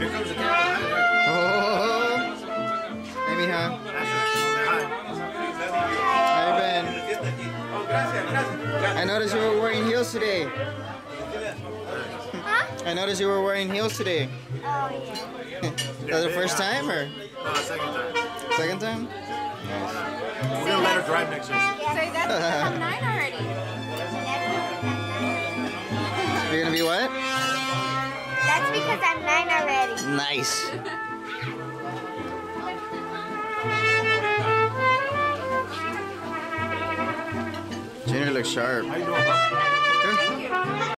comes the camera. Oh, hey, mija. How you been? I noticed you were wearing heels today. Huh? I noticed you were wearing heels today. Oh, yeah. That the first time or No, second time. second time? We're gonna let her drive next year. So that's because I'm 9 already. You're gonna be what? That's because I'm 9 already. Nice. Junior looks sharp. How you doing, bro? Good.